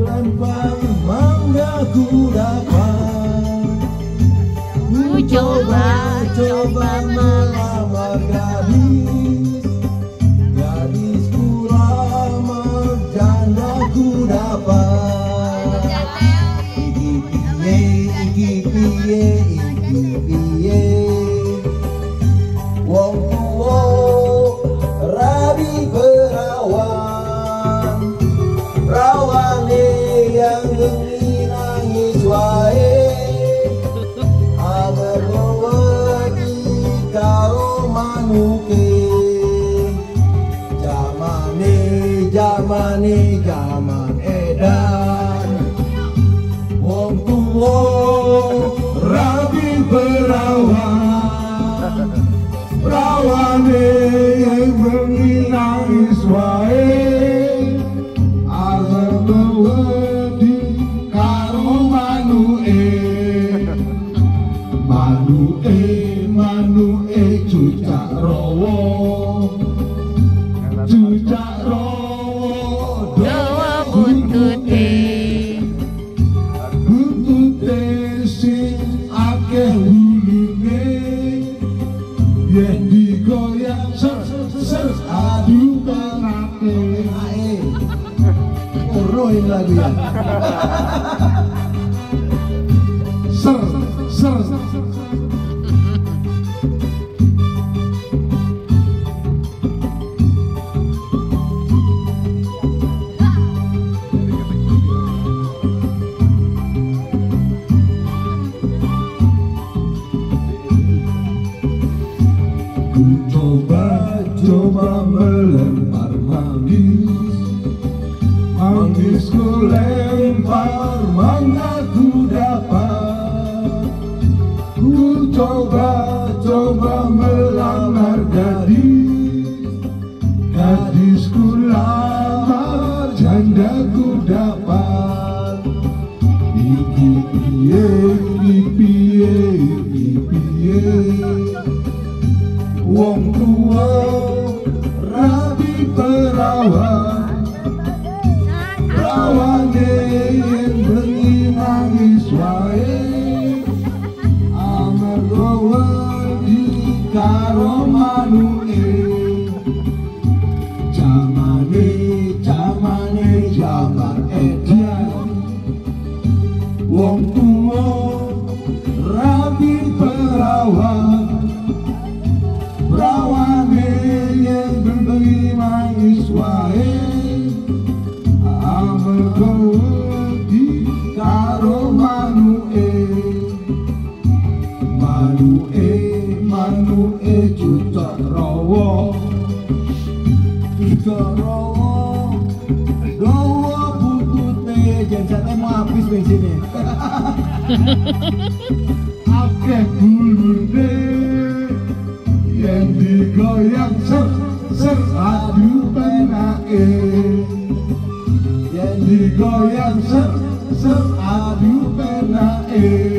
Lempang mangga ku dapat, ku coba melamar gadis, gadisku lamar janda ku dapat. Iki piye, wong tuwa rabi perawan, rawane yang bengi nangis wae, amarga wedi karo manuke. Jaman edan, wong tuwa rabi perawan, rawane yang bengi nangis wae, amarga wedi karo manuke. Manuke cucak rawa, dawa buntute sing akeh wulune, yen digoyang ser adu penate. Oroin lagu ya. Ser ku coba melempar manggis ku lempar mana ku dapat. Ku coba melamar gadis ku lamar janda ku dapat. Iki piye, wong tua rabi perawan, rawane yang bengi nangis wae, amarga wedi karo manuke. Jaman edan, wong tua rabi perawan, rawane yang bengi nangis wae, amarga wedi karo manuke. Manuke cucak rawa, dawa buntute. Jangan mau habis bensinnya. Akeh bulune yang digoyang ser adu penake, yang digoyang ser adu penake.